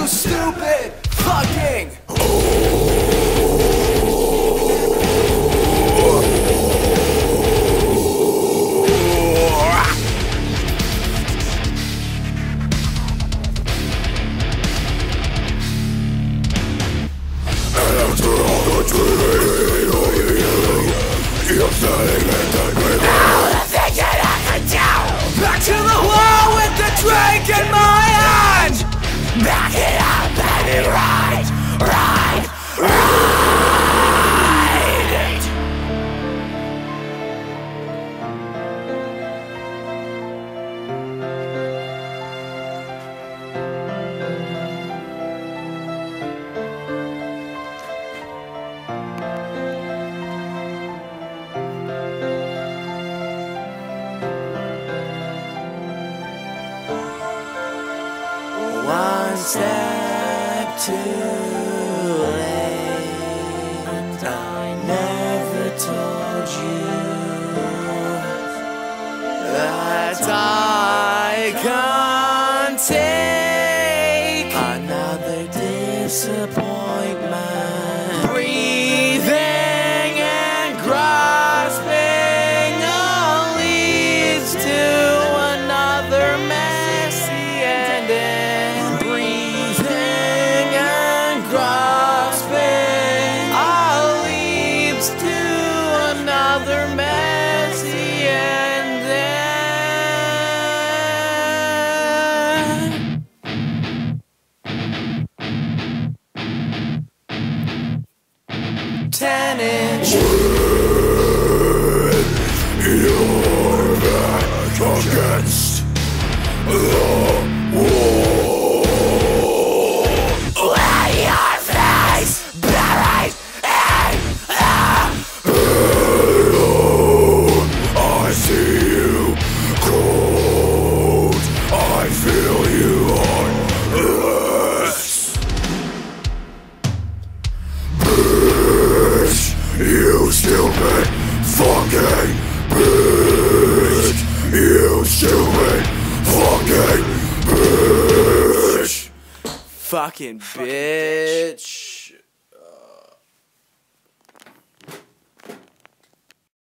you stupid fucking back to the wall with the drink in my hand. Back it up, baby, ride, ride, ride it. One step too late. I never told you that I can't take another disappointment. Breathing and grasping all leads to another messy ending. Another messy ending. 10-inch. Your back against the wall. Let your face buried in I see you cold, I feel you heartless. Bitch, you stupid fucking bitch. You stupid fucking bitch. Fucking bitch.